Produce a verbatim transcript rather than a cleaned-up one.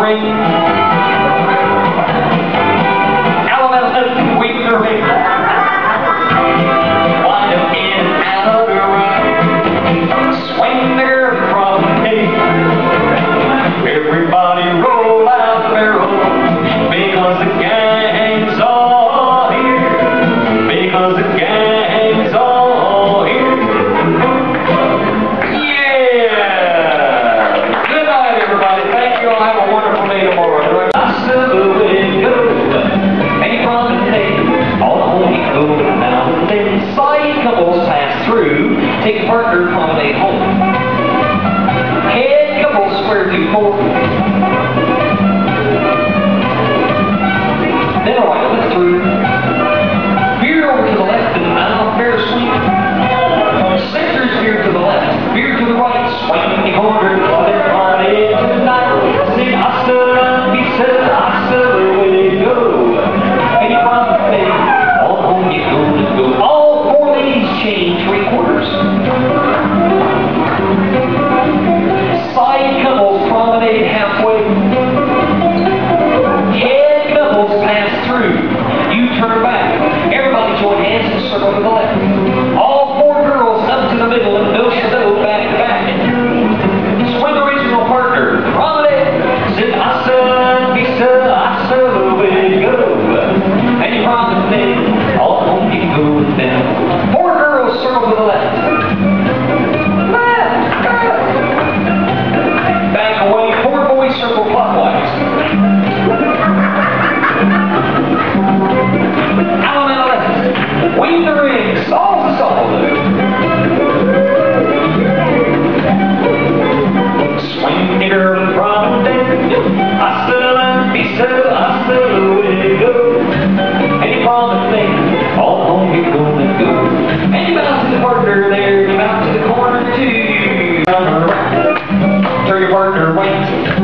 ring. Alabama, wait for me. Wind up in and out of the run. Swing the girl from me. Everybody roll out the barrel, because the gang's all here. Because the gang's all here. Yeah! Good night, everybody. Thank you all. Have a wonderful day tomorrow. I still will go. Ain't running day. All the way go now and then. Side couples pass through. Take a partner, promenade home. Head couples square through four. Then a right left through. Veer over to the left and now fair sweep. Centers veer to the left. Veer to the right. Swing the corner. Then party tonight. Sing hasta, be said, hasta the way they go. Any problem thing, all home you go to go. All four ladies change three quarters. Side couples promenade halfway. Head couples pass through. You turn back. Everybody join hands and circle to the left. All four girls up to the middle and nose to nose, back to back. Swing original partner. Promenade. Sit hasta, be still, hasta the way you go. And you promise me, all home you go down. Four girls circle to the left. Left, left. Back away. Four boys circle clockwise. Alabama left. Wing the ring. Solve the solve. Swing the girl from the I still and be still, I still will go. And you promise me, all home you're gonna go. And you bounce to the partner there, you bounce to the corner too. Turn around, turn your partner right.